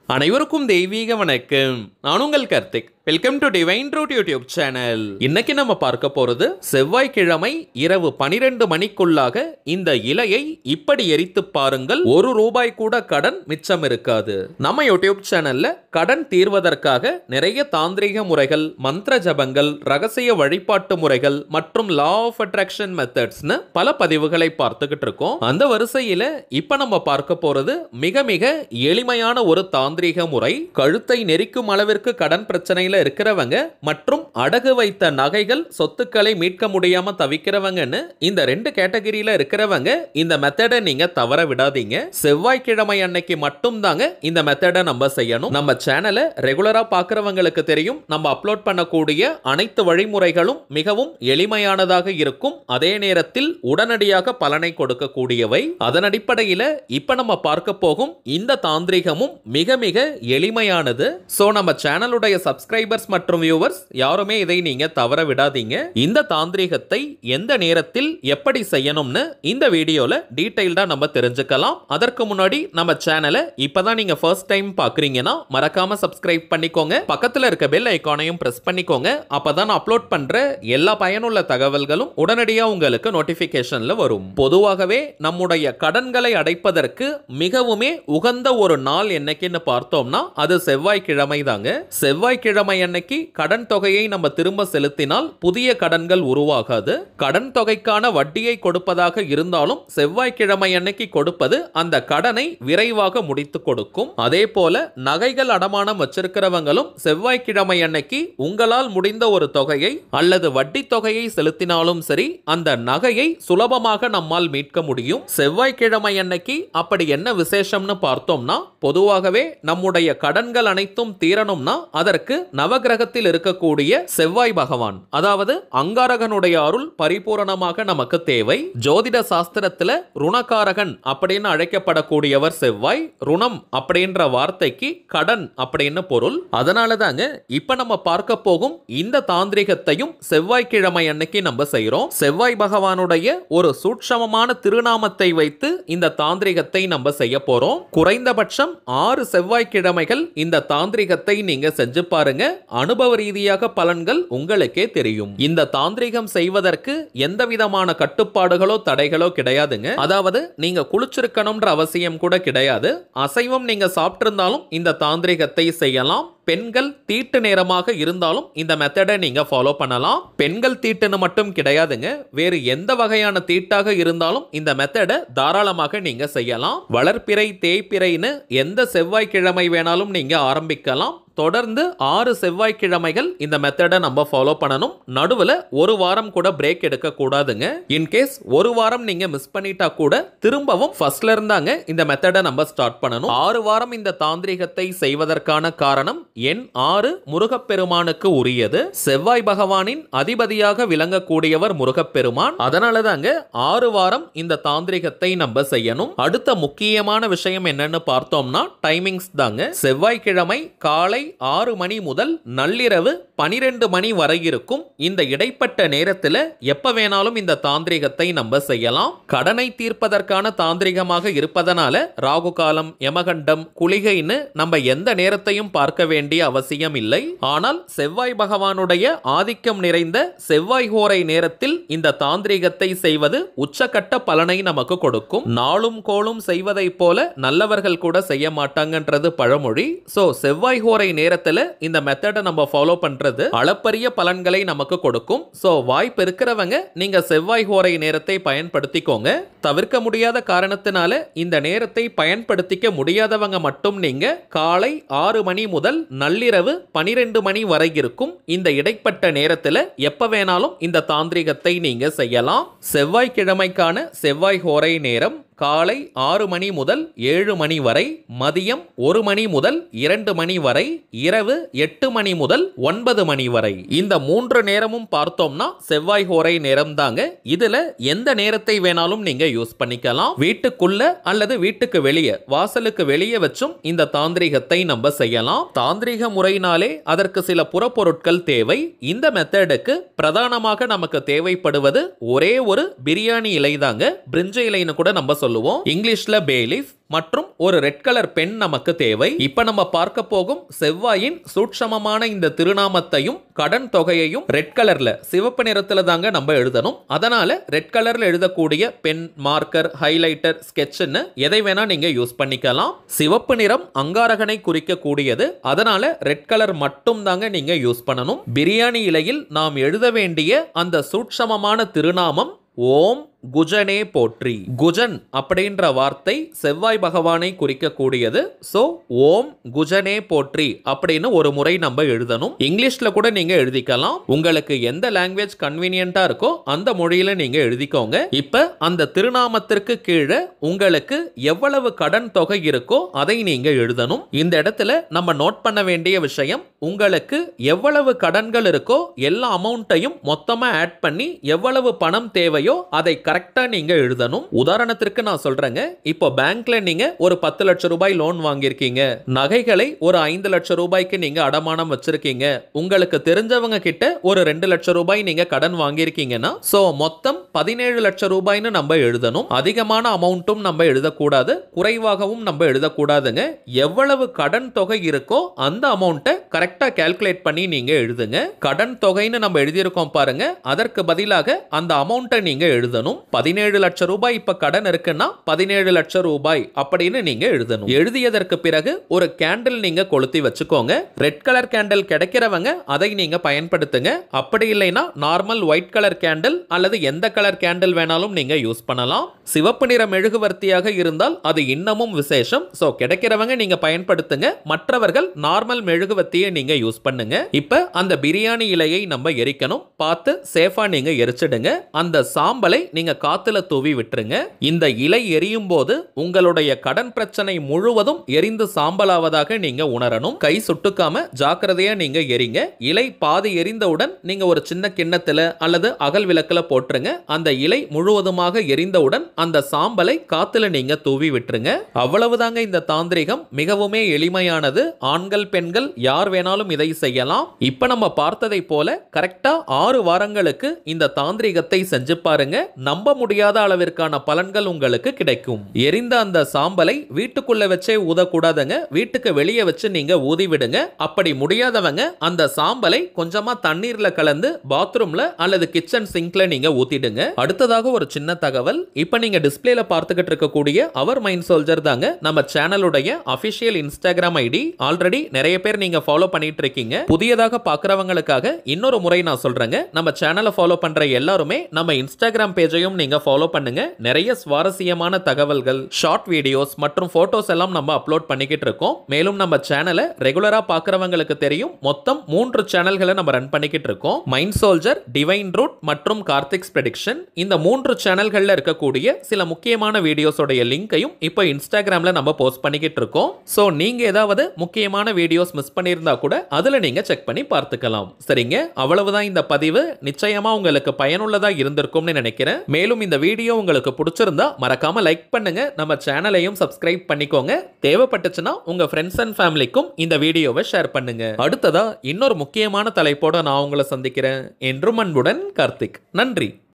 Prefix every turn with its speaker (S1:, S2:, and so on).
S1: அனைவருக்கும் தெய்வீக வணக்கம். நான் உங்கள் Karthik. Welcome to Divine Truth YouTube channel. இன்னைக்கு நம்ம பார்க்க போறது செவ்வாய்க்கிழமை இரவு 12 மணிக்குள்ளாக இந்த இலையை இப்படி எரித்து பாருங்கள். ₹1 கூட கடன் மிச்சம் இருக்காது. நம்ம யூடியூப் சேனல்ல கடன் தீர்வதற்காக நிறைய தாந்திரிக முறைகள், மந்திர ஜபங்கள், ரகசிய வழிபாட்டு முறைகள் மற்றும் லா ஆஃப் அட்ராக்ஷன் மெத்தட்ஸ்னு பல பதிவுகளை பார்த்துக்கிட்டு இருக்கோம். அந்த வரிசையில இப்ப நம்ம பார்க்க போறது மிக மிக எளிமையான ஒரு தாந்திரிக முறை. கழுத்தை நெரிக்கும் அளவிற்கு கடன் பிரச்சனையில இருக்கிறவங்க மற்றும் அடகு வைத்த நகைகள் சொத்துக்களை மீட்க முடியாம தவிக்கிறவங்கன்னு இந்த 2 கேட்டகரியில இருக்கிறவங்க இந்த மெத்தடை நீங்க தவற விடாதீங்க. செவ்வாய்க்கிழமை அன்னைக்கு மட்டும் தாங்க இந்த மெத்தடை நம்ம செய்யணும். நம்ம சேனலை ரெகுலரா பார்க்கிறவங்களுக்கு தெரியும், நம்ம அப்லோட் பண்ணக்கூடிய அனைத்து வழிமுறைகளும் மிகவும் எளிமையானதாக இருக்கும், அதே நேரத்தில் உடனடியாக பலனை கொடுக்கக்கூடியவை. அதன் அடிப்படையில் இப்ப நம்ம பார்க்க போகும் இந்த தாந்திரிகமும் மிக மிக எளிமையானது. சோ நம்ம சேனலுடைய சப்ஸ்கிரைபர்ஸ் மற்றும் வியூவர்ஸ் யாருமே இதை நீங்க தவற விடாதீங்க. இந்த தாந்திரிகத்தை எந்த நேரத்தில் எப்படி செய்யணும்னு இந்த வீடியோல டீடைல்டா நம்ம தெரிஞ்சுக்கலாம். அதற்கு முன்னாடி நம்ம சேனலை இப்பதான் நீங்க ஃபர்ஸ்ட் டைம் பார்க்கறீங்கன்னா மறக்காம சப்ஸ்கிரைப் பண்ணிக்கோங்க. பக்கத்துல இருக்க பெல் ஐகானையும் பிரஸ் பண்ணிக்கோங்க. அப்பதான் அப்லோட் பண்ற எல்லா பயனுள்ள தகவல்களும் உடனடியா உங்களுக்கு நோட்டிபிகேஷன்ல வரும். பொதுவாகவே நம்முடைய கடன்களை அடைப்பதற்கு மிகவுமே உகந்த ஒரு நாள் என்னைக்குன்னு பார்த்தோம்னா அது செவ்வாய்க்கிழமை தாங்க. செவ்வாய்க்கிழமை அன்னைக்கு கடன் தொகையை நம்ம திரும்ப செலுத்தினால் புதிய கடன்கள் உருவாகாது. கடன் தொகைக்கான வட்டியை கொடுப்பதாக இருந்தாலும் செவ்வாய்க்கிழமை அன்னைக்கு கொடுப்பது அந்த கடனை விரைவாக முடித்து கொடுக்கும். அதே போல நகைகள் அடமானம் வச்சிருக்கிறவங்களும் செவ்வாய்க்கிழமை அன்னைக்கு உங்களால் முடிந்த ஒரு தொகையை அல்லது வட்டி தொகையை செலுத்தினாலும் சரி அந்த நகையை சுலபமாக நம்மால் மீட்க முடியும். செவ்வாய்க்கிழமை அன்னைக்கு அப்படி என்ன விசேஷம்னு பார்த்தோம்னா, பொதுவாகவே நம்முடைய கடன்கள் அனைத்தும் தீரணும்னா அதற்கு நவகிரகத்தில் இருக்கக்கூடிய செவ்வாய் பகவான், அதாவது அங்காரகனுடைய அருள் பரிபூரணமாக நமக்கு தேவை. ஜோதிட சாஸ்திரத்துல ருணகாரகன் அப்படின்னு அழைக்கப்படக்கூடியவர் செவ்வாய். ருணம் அப்படின்ற வார்த்தைக்கு கடன் அப்படின்னு பொருள். அதனால தாங்க இப்ப நம்ம பார்க்க போகும் இந்த தாந்திரிகத்தையும் செவ்வாய்க்கிழமை அன்னைக்கு நம்ம செய்யறோம். செவ்வாய் பகவானுடைய ஒரு சூட்சமமான திருநாமத்தை வைத்து இந்த தாந்திரிகத்தை நம்ம செய்ய போறோம். குறைந்தபட்சம் 6 செவ்வாய்க்கிழமைகள் இந்த தாந்திரிகத்தை நீங்க செஞ்சு பாருங்க. அனுபவ ரீதியாக பலன்கள் உங்களுக்கே தெரியும். இந்த தாந்திரிகம் செய்வதற்கு எந்த விதமான கட்டுப்பாடுகளோ தடைகளோ கிடையாதுங்க. அதாவது நீங்க குளிச்சிருக்கணும்ன்ற அவசியம் கூட கிடையாது. அசைவம் நீங்க சாப்பிட்டிருந்தாலும் இந்த தாந்திரிகத்தை செய்யலாம். பெண்கள் தீட்டு நேரமாக இருந்தாலும் இந்த மெத்தடை நீங்க ஃபாலோ பண்ணலாம். பெண்கள் தீட்டுன்னு மட்டும் கிடையாதுங்க, வேறு எந்த வகையான தீட்டாக இருந்தாலும் இந்த மெத்தடை தாராளமாக நீங்க செய்யலாம். வளர்ப்பிறை தேய்ப்பிறைன்னு எந்த செவ்வாய்க்கிழமை வேணாலும் நீங்க ஆரம்பிக்கலாம். தொடர்ந்து 6 செவ்வாய்க்கிழமைகள் இந்த மெத்தடை நம்ம ஃபாலோ பண்ணணும். நடுவில் ஒரு வாரம் கூட பிரேக் எடுக்க கூடாதுங்க. இன்கேஸ் ஒரு வாரம் நீங்க மிஸ் பண்ணிட்டா கூட திரும்பவும் ஃபர்ஸ்ட்ல இருந்தாங்க இந்த மெத்தடை நம்ம ஸ்டார்ட் பண்ணணும். 6 வாரம் இந்த தாந்திரிகத்தை செய்வதற்கான காரணம் எண் 6 முருகப்பெருமானுக்கு உரியது. செவ்வாய் பகவானின் அதிபதியாக விளங்கக்கூடியவர் முருகப்பெருமான். அதனால தாங்க 6 வாரம் இந்த தாந்திரிகத்தை நம்ம செய்யணும். அடுத்த முக்கியமான விஷயம் என்னன்னு பார்த்தோம்னா டைமிங்ஸ் தாங்க. செவ்வாய்க்கிழமை காலை 6 மணி முதல் நள்ளிரவு 12 மணி வரை இருக்கும். இந்த இடைப்பட்ட நேரத்தில் எப்ப வேணாலும் இந்த தாந்திரிகத்தை நம்ம செய்யலாம். கடனை தீர்ப்பதற்கான தாந்திரிகமாக இருப்பதனால ராகு காலம், யமகண்டம், குளிகைன்னு நம்ம எந்த நேரத்தையும் பார்க்க வேண்டிய அவசியம் இல்லை. ஆனால் செவ்வாய் பகவானுடைய ஆதிக்கம் நிறைந்த செவ்வாய் ஹோரை நேரத்தில் இந்த தாந்திரிகத்தை செய்வது உச்சக்கட்ட பலனை நமக்கு கொடுக்கும். நாளும் கோளும் செய்வதை போல நல்லவர்கள் கூட செய்ய மாட்டாங்கன்றது பழமொழி. சோ செவ்வாய் ஹோரை நேரத்துல இந்த மெத்தடை நம்ம ஃபாலோ பண்றது அளப்பரிய பலன்களை நமக்கு கொடுக்கும். சோ வாய்ப்பு இருக்கிறவங்க நீங்க செவ்வாய் ஹோரை நேரத்தை பயன்படுத்திக்கோங்க. தவிர்க்க முடியாத காரணத்தினால இந்த நேரத்தை பயன்படுத்திக்க முடியாதவங்க மட்டும் நீங்க காலை 6 மணி முதல் நள்ளிரவு 12 மணி வரை இருக்கும் இந்த இடைப்பட்ட நேரத்துல எப்ப வேணாலும் இந்த தாந்திரிகத்தை நீங்க செய்யலாம். செவ்வாய்க்கிழமைக்கான செவ்வாய் ஹோரை நேரம் காலை 6 மணி முதல் 7 மணி வரை, மதியம் 1 மணி முதல் 2 மணி வரை, இரவு 8 மணி முதல் 9 மணி வரை. இந்த 3 நேரமும் பார்த்தோம்னா செவ்வாய் ஹோரை நேரம் தாங்க. இதுல எந்த நேரத்தை வேணாலும் நீங்க யூஸ் பண்ணிக்கலாம். வீட்டுக்குள்ள அல்லது வீட்டுக்கு வெளியே, வாசலுக்கு வெளியே வச்சும் இந்த தாந்திரிகத்தை நம்ம செய்யலாம். தாந்திரிக முறையினாலே அதற்கு சில புறப்பொருட்கள் தேவை. இந்த மெத்தடுக்கு பிரதானமாக நமக்கு தேவைப்படுவது ஒரே ஒரு பிரியாணி இலை தாங்க. பிரிஞ்ச இலைன்னு கூட நம்ம சொல்லுவோம். இங்கிலீஷ்ல பேலீஃப் மற்றும் ஒரு ரெட் கலர் பென் நமக்கு தேவை. இப்ப நம்ம பார்க்க போகும் செவ்வாயின் சூட்சமமான இந்த திருநாமத்தையும் கடன் தொகையையும் ரெட் கலர்ல சிவப்பு நிறத்துல தாங்க நம்ம எழுதணும். அதனால ரெட் கலர்ல எழுதக்கூடிய பென், மார்க்கர், ஹைலைட்டர், ஸ்கெட்ச்னு எதை வேணா நீங்க யூஸ் பண்ணிக்கலாம். சிவப்பு நிறம் அங்காரகனை குறிக்க கூடியது, அதனால ரெட் கலர் மட்டும் தாங்க நீங்க யூஸ் பண்ணணும். பிரியாணி இலையில் நாம் எழுத வேண்டிய அந்த சூட்சமமான திருநாமம் ஓம் குஜனே போற்றி. குஜன் அப்படின்ற வார்த்தை செவ்வாய் பகவானை குறிக்கக்கூடியது. சோ ஓம் குஜனே போற்றி அப்படின்னு ஒரு முறை நம்ம எழுதணும். இங்கிலீஷ்ல கூட நீங்க எழுதிக்கலாம். உங்களுக்கு எந்த லாங்குவேஜ் கன்வீனியன்ட்டா இருக்கோ அந்த மொழியில நீங்க எழுதிக்கோங்க. இப்ப அந்த திருநாமத்திற்கு கீழே உங்களுக்கு எவ்வளவு கடன் தொகை இருக்கோ அதை நீங்க எழுதணும். இந்த இடத்துல நம்ம நோட் பண்ண வேண்டிய விஷயம், உங்களுக்கு எவ்வளவு கடன்கள் இருக்கோ எல்லா அமௌண்ட்டையும் மொத்தமா ஆட் பண்ணி எவ்வளவு பணம் தேவையோ அதை கரெக்டா நீங்க எழுதணும். உதாரணத்திற்கு நான் சொல்றேங்க, இப்போ பேங்க்ல நீங்க ஒரு 10 லட்சம் ரூபாய் லோன் வாங்கியிருக்கீங்க. நகைகளை ஒரு 5 லட்சம் ரூபாய்க்கு நீங்க அடமானம் வச்சிருக்கீங்க. உங்களுக்கு தெரிஞ்சவங்க கிட்ட ஒரு 2 லட்சம் ரூபாய் நீங்க கடன் வாங்கியிருக்கீங்கன்னா சோ மொத்தம் 17 லட்சம் ரூபாய்னு நம்ம எழுதணும். அதிகமான அமௌண்ட்டும் நம்ம எழுதக்கூடாது, குறைவாகவும் நம்ம எழுதக்கூடாதுங்க. எவ்வளவு கடன் தொகை இருக்கோ அந்த அமௌண்ட்டை கரெக்டா கால்குலேட் பண்ணி நீங்க எழுதுங்க. கடன் தொகைன்னு நம்ம எழுதியிருக்கோம் பாருங்க, அதற்கு பதிலாக அந்த அமௌண்ட்டை நீங்க எழுதணும். 17 லட்சம் ரூபாய் இப்ப கடன் இருக்குன்னா 17 லட்சம் ரூபாய் அப்படின்னு நீங்க எழுதணும். எழுதியதற்கு பிறகு ஒரு கேண்டில் நீங்க கொளுத்தி வச்சுக்கோங்க. ரெட் கலர் கேண்டில் கிடைக்கிறவங்க அதை நீங்க பயன்படுத்துங்க. அப்படி இல்லைன்னா நார்மல் ஒயிட் கலர் கேண்டில் அல்லது எந்த கலர் கேண்டில் வேணாலும் நீங்க யூஸ் பண்ணலாம். சிவப்பு நிற மெழுகுவர்த்தியாக இருந்தால் அது இன்னமும் விசேஷம். சோ கிடைக்கிறவங்க நீங்க பயன்படுத்துங்க, மற்றவர்கள் நார்மல் மெழுகுவர்த்தியை நீங்க யூஸ் பண்ணுங்க. இப்ப அந்த பிரியாணி இலையை நம்ம எரிக்கணும். பார்த்து சேஃபா நீங்க எரிச்சிடுங்க. அந்த சாம்பலை நீங்க காத்துல தூவி விட்டுருங்க. இந்த இலை எரியும் போது உங்களுடைய கடன் பிரச்சனை முழுவதும் எரிந்து சாம்பலாவதாக நீங்க உணரணும். கை சுட்டுக்காம ஜாக்கிரதையா நீங்க எரிங்க. இலை பாதி எரிந்தவுடன் நீங்க ஒரு சின்ன கிண்ணத்துல அல்லது அகல் விளக்குல போட்டுருங்க. அந்த இலை முழுவதுமாக எரிந்தவுடன் அந்த சாம்பலை காத்துல நீங்க தூவி விட்டுருங்க. அவ்வளவுதாங்க இந்த தாந்திரிகம். மிகவுமே எளிமையானது. ஆண்கள் பெண்கள் யார் வேணாலும் இதை செய்யலாம். இப்ப நம்ம பார்த்ததை போல கரெக்டா 6 வாரங்களுக்கு இந்த தாந்திரிகத்தை செஞ்சு பாருங்க. நம்ப முடியாத அளவிற்கான பலன்கள் உங்களுக்கு கிடைக்கும். எரிந்த அந்த சாம்பலை வீட்டுக்குள்ள வச்சே ஊதக்கூடாதுங்க, வீட்டுக்கு வெளியே வச்சு நீங்க ஊதி விடுங்க. அப்படி முடியாதவங்க அந்த சாம்பலை கொஞ்சமா தண்ணீர்ல கலந்து பாத்ரூம்ல அல்லது கிச்சன் சிங்க்ல நீங்க ஊத்திடுங்க. அடுத்ததாக ஒரு சின்ன தகவல், இப்ப நீங்க டிஸ்பிளேல பார்த்துக்கிட்டு இருக்கக்கூடிய அவர் மைண்ட் சோல்ஜர் தாங்க நம்ம சேனலுடைய அபிஷியல் இன்ஸ்டாகிராம் ஐடி. ஆல்ரெடி நிறைய பேர் நீங்க ஃபாலோ பண்ணிட்டு இருக்கீங்க. புதியதாக பார்க்கறவங்களுக்காக இன்னொரு முறை நான் சொல்றேங்க, நம்ம சேனலை ஃபாலோ பண்ற எல்லாருமே நம்ம இன்ஸ்டாகிராம் பேஜையும் நீங்க ஃபாலோ பண்ணுங்க. நிறைய சுவாரஸ்யமான தகவல்கள், ஷார்ட் வீடியோஸ் மற்றும் போட்டோஸ் எல்லாம் நம்ம அப்லோட் பண்ணிக்கிட்டு இருக்கோம். மேலும் நம்ம சேனலை ரெகுலரா பார்க்கறவங்களுக்கு தெரியும், மொத்தம் 3 சேனல்களை நம்ம ரன் பண்ணிக்கிட்டு இருக்கோம். மைண்ட் சோல்ஜர், டிவைன் ரூட் மற்றும் கார்த்திக்ஸ் ப்ரெடிக்ஷன். இந்த 3 சேனல்கள்ல இருக்கக்கூடிய சில முக்கியமான வீடியோஸோட லிங்கையும் இப்போ இன்ஸ்டாகிராம்ல நம்ம போஸ்ட் பண்ணிக்கிட்டு இருக்கோம். சோ நீங்க ஏதாவது முக்கியமான வீடியோஸ் மிஸ் பண்ணியிருந்தா கூட அதுல நீங்க செக் பண்ணி பார்த்துக்கலாம். சரிங்க, அவ்வளவுதான் இந்த பதிவு. நிச்சயமா உங்களுக்கு பயனுள்ளதா இருந்திருக்கும்னு நினைக்கிறேன். மேலும் இந்த வீடியோ உங்களுக்கு பிடிச்சிருந்தா மறக்காம லைக் பண்ணுங்க, நம்ம சேனலையும் சப்ஸ்கிரைப் பண்ணிக்கோங்க. தேவைப்பட்டுச்சுன்னா உங்க ஃப்ரெண்ட்ஸ் அண்ட் ஃபேமிலிக்கும் இந்த வீடியோவை ஷேர் பண்ணுங்க. அடுத்ததா இன்னொரு முக்கியமான தலைப்போட நான் உங்களை சந்திக்கிறேன். என்றும் அன்புடன் கார்த்திக். நன்றி.